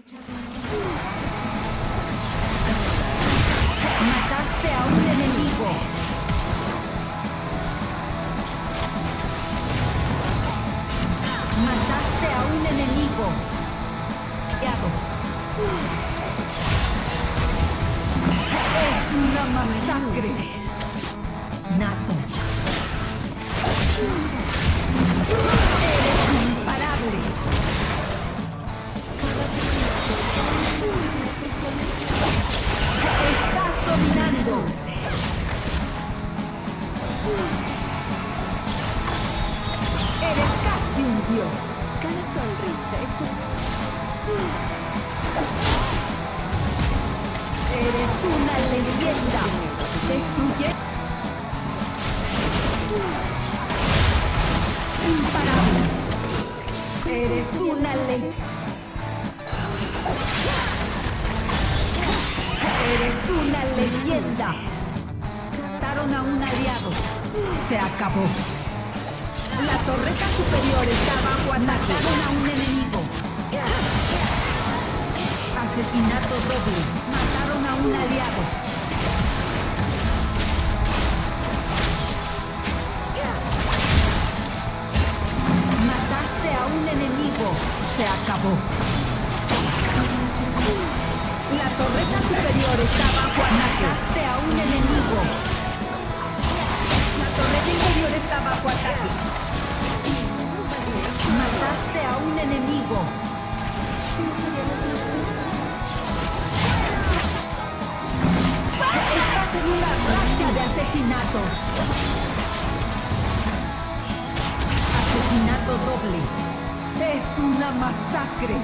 Mataste a un enemigo. Mataste a un enemigo. Es una masacre. Nato. Eres imparable. Estás dominando. Eres casi un dios. Cada sonrisa es un... Eres una leyenda. Destruye. Imparable. Eres una leyenda. Eres una leyenda. Mataron a un aliado. Se acabó. La torreta superior está bajo ataque. Mataron a un enemigo. Asesinato doble. Mataron a un aliado. Mataste a un enemigo. Se acabó. La torreta superior está bajo ataque. Mataste a un enemigo. La torreta inferior está bajo ataque. Mataste a un enemigo. Estás en una racha de asesinatos. Asesinato doble. Es una masacre.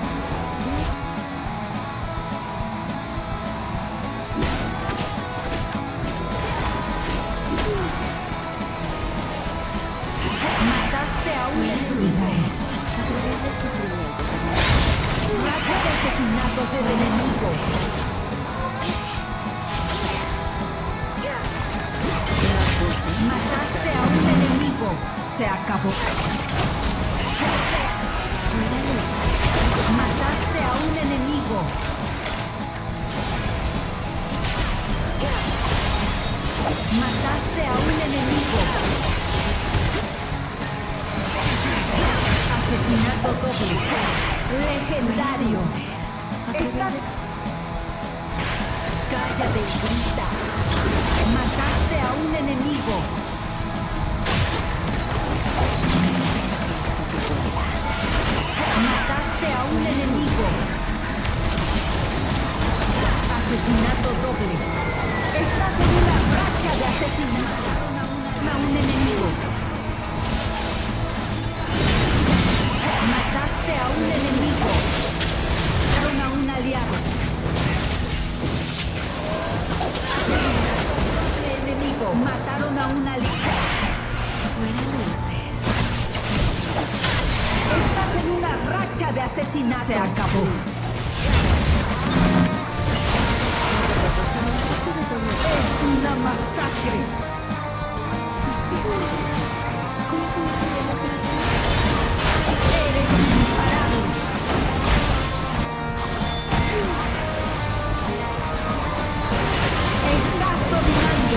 Mataste a un enemigo. A través del sufrimiento. Racha de asesinatos del enemigo. Mataste a un enemigo. Se acabó. Mataste a un enemigo. Mataste a un enemigo. Asesinato doble. Legendario. Estás... Cállate y grita. Mataste a un enemigo. Mataste a un enemigo. Asesinato doble. Estás en una racha de asesinato. A un enemigo. Mataste a un enemigo. Mataron a un aliado. Enemigo. Mataron a un aliado. Fuera luces. Estás en una racha de asesinato. Se acabó. Es una masacre. ¿Cómo conocería la felicidad? Eres imparable. Estás dominando.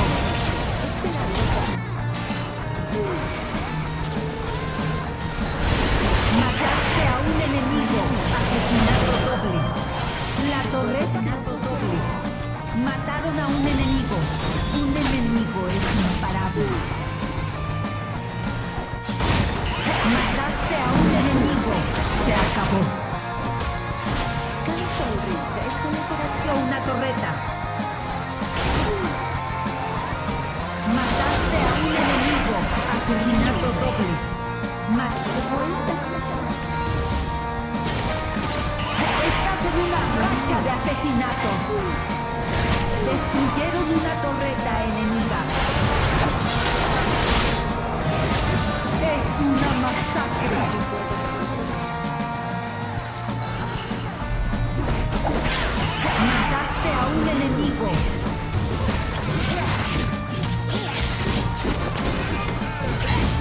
Mataste a un enemigo. Asesinato doble. La torreta doble. Mataron a un enemigo. Un enemigo es imparable. Mataste a un enemigo. Se acabó. Cada sonrisa es una terapia. Una torreta. Mataste a un enemigo. Asesinato doble. Se vuelta. Estás en una racha de asesinatos. Destruyeron una torreta enemiga. Es una masacre. Mataste a un enemigo.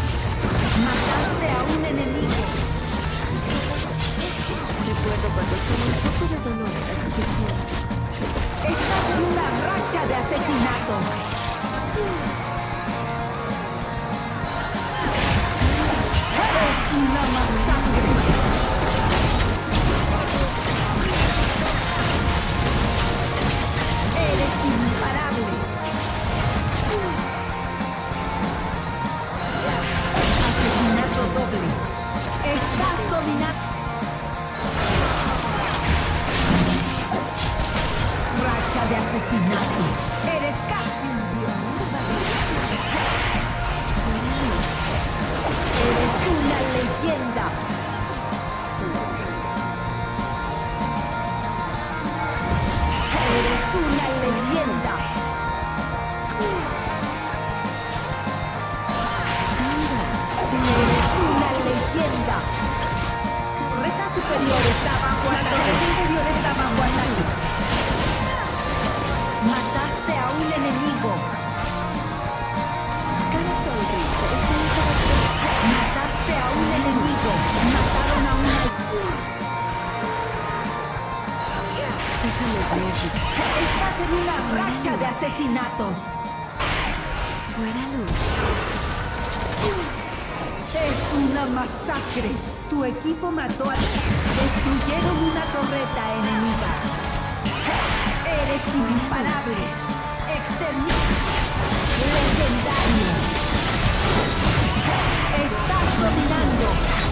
Mataste a un enemigo. Recuerdo cuando Solo un poco de dolor era suficiente. Estás en una racha de asesinatos. Es una masacre. Eres imparable. Asesinato doble. Estás dominando. Racha de asesinato. Eres casi un dios. Eres una leyenda. Eres una leyenda. Eres una leyenda. Torreta superior está bajo ataque. La torreta inferior está bajo ataque. Mataste a un enemigo. Cada sonrisa es una característica. Mataste a un enemigo. Mataron a una. Déjame ver tus Estás en una racha de asesinatos. fuera luz. Es una masacre. Tu equipo mató a... Destruyeron una torreta enemiga. Eres imparable. Exterminio. Legendario. Estás dominando.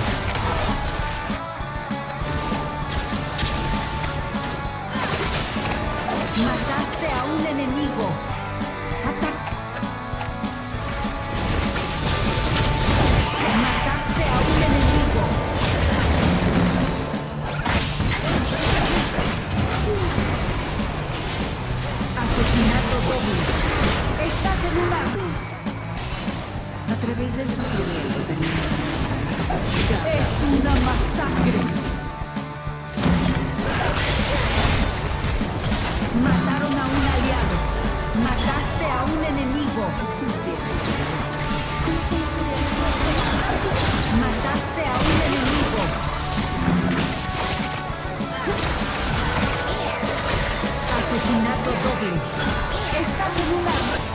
Mataste a un enemigo. Ataca. Mataste a un enemigo. Asesinato doble. Estás en una... A través del sufrimiento tenemos. Es una masacre. Mataron a un aliado. Mataste a un enemigo. Mataste a un enemigo. Asesinato doble. Estás en una...